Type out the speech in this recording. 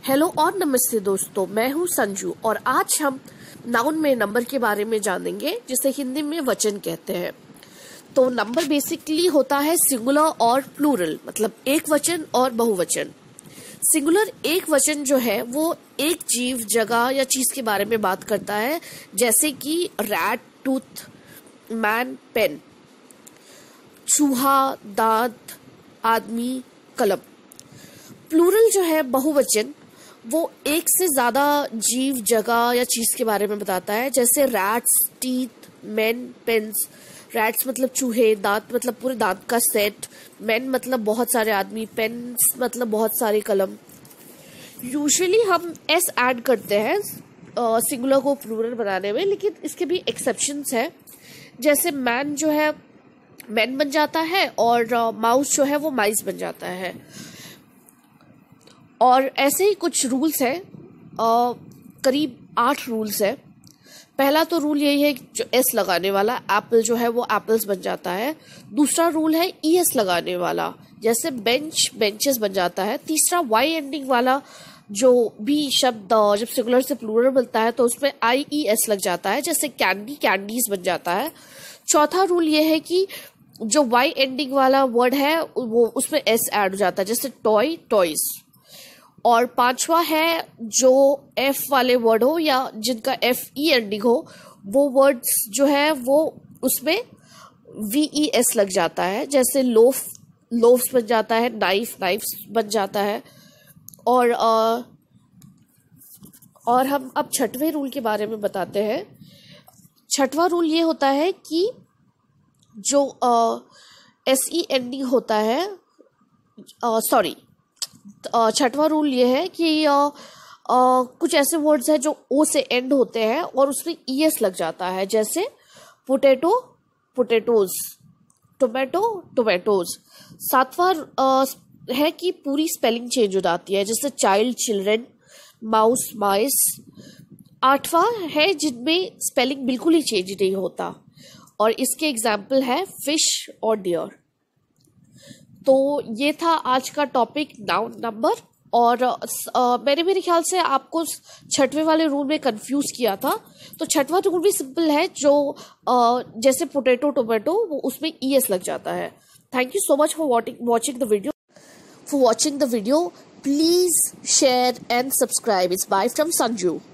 Hello और नमस्ते दोस्तों, मैं हूं संजू और आज हम नाउन में नंबर के बारे में जानेंगे जिसे हिंदी में वचन कहते हैं। तो नंबर बेसिकली होता है सिंगुलर और प्लूरल, मतलब एक वचन और बहुवचन। सिंगुलर एक वचन जो है वो एक जीव, जगह या चीज के बारे में बात करता है, जैसे कि रैट, टूथ, मैन, पेन। चूहा, दांत, आदमी, कलम। प्लूरल जो है बहुवचन, वो एक से ज्यादा जीव, जगह या चीज के बारे में बताता है, जैसे rats, teeth, men, pens. Rats मतलब चूहे, दांत मतलब पूरे दांत का सेट, मेन मतलब बहुत सारे आदमी, पेन्स मतलब बहुत सारे कलम। यूजुअली हम एस ऐड करते हैं सिंगुलर को प्लूरल बनाने में, लेकिन इसके भी एक्सेप्शंस है। जैसे मैन जो है मैन बन जाता है और माउस जो है वो माइस बन जाता है। और ऐसे ही कुछ रूल्स हैं, करीब 8 रूल्स है। पहला तो रूल यही है कि जो एस लगाने वाला एप्पल जो है वो एप्पल्स बन जाता है। दूसरा रूल है ईएस लगाने वाला, जैसे बेंच बेंचेस बन जाता है। तीसरा वाई एंडिंग वाला जो भी शब्द जब सिंगुलर से प्लूरल बनता है तो उसमें IES लग जाता है, जैसे कैंडी कैंडीज बन जाता है। चौथा रूल ये है कि जो वाई एंडिंग वाला वर्ड है वो उसमें एस ऐड हो जाता है, जैसे टॉय टॉयज। और पांचवा है जो एफ वाले वर्ड हो या जिनका FE एंडिंग हो, वो वर्ड्स जो है वो उसमें VES लग जाता है, जैसे लोफ लोफ्स बन जाता है, नाइफ नाइफ्स बन जाता है। और हम अब छठवें रूल के बारे में बताते हैं। छठवां रूल ये होता है कि जो SE एंडिंग होता है, छठवां रूल ये है कि कुछ ऐसे वर्ड्स हैं जो ओ से एंड होते हैं और उसमें ES लग जाता है, जैसे पोटैटो पोटैटोज, टोमेटो टोमेटोज। सातवां है कि पूरी स्पेलिंग चेंज हो जाती है, जैसे चाइल्ड चिल्ड्रन, माउस माइस। आठवां है जिनमें स्पेलिंग बिल्कुल ही चेंज नहीं होता, और इसके एग्जाम्पल है फिश और डियर। तो ये था आज का टॉपिक नाउन नंबर। और मेरे ख्याल से आपको छठवें वाले रूल में कंफ्यूज किया था, तो छठवां रूल भी सिंपल है, जो जैसे पोटैटो टोमेटो वो उसमें ES लग जाता है। Thank you so much for watching the video. Please share and subscribe. It's bye from Sanju.